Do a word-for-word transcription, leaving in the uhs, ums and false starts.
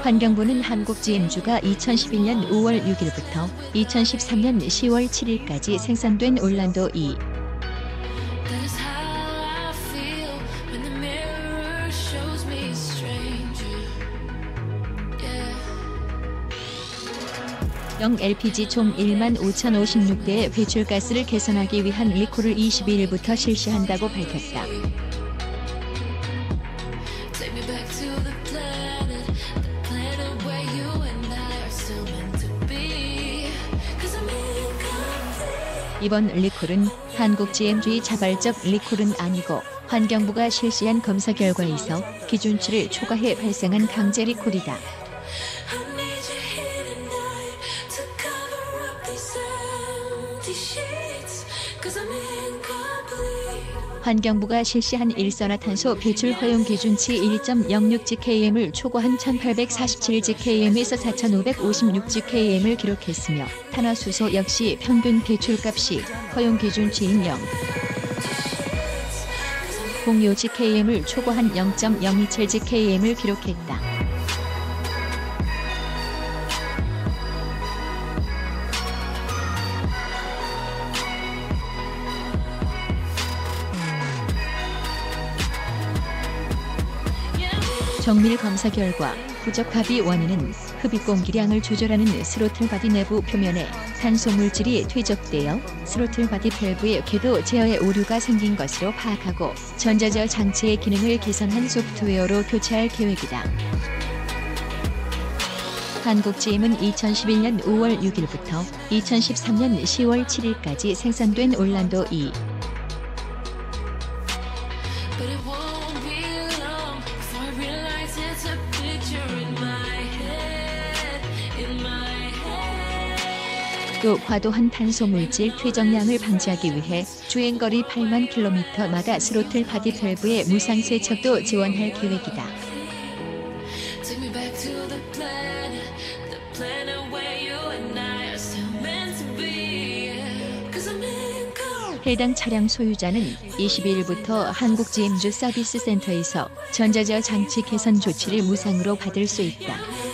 환경부는 한국지엠주가 이천십일년 오월 육일부터 이천십삼년 시월 칠일까지 생산된 올란도 이 영 엘피지 총 일만 오천오십육 대의 배출가스를 개선하기 위한 리콜을 이십이일부터 실시한다고 밝혔다. 이번 리콜은 한국지엠주의 자발적 리콜은 아니고 환경부가 실시한 검사 결과에서 기준치를 초과해 발생한 강제 리콜이다. 환경부가 실시한 일산화탄소 배출 허용 기준치 일 점 영육 지케이엠을 초과한 천팔백사십칠 지케이엠에서 사천오백오십육 지케이엠을 기록했으며 탄화수소 역시 평균 배출값이 허용 기준치인 영 점 공육 지케이엠을 초과한 영 점 영이칠 지케이엠을 기록했다. 정밀 검사 결과 부적 합의 원인은 흡입 공기량을 조절하는 스로틀 바디 내부 표면에 탄소 물질이 퇴적되어 스로틀 바디 밸브의 궤도 제어에 오류가 생긴 것으로 파악하고 전자제어 장치의 기능을 개선한 소프트웨어로 교체할 계획이다. 한국지엠은 이천십일년 오월 육일부터 이천십삼년 시월 칠일까지 생산된 올란도 이 또 과도한 탄소 물질 퇴적량을 방지하기 위해 주행거리 팔만 킬로미터마다 스로틀 바디 밸브의 무상 세척도 지원할 계획이다. 해당 차량 소유자는 이십이일부터 한국지엠주 서비스 센터에서 전자제어 장치 개선 조치를 무상으로 받을 수 있다.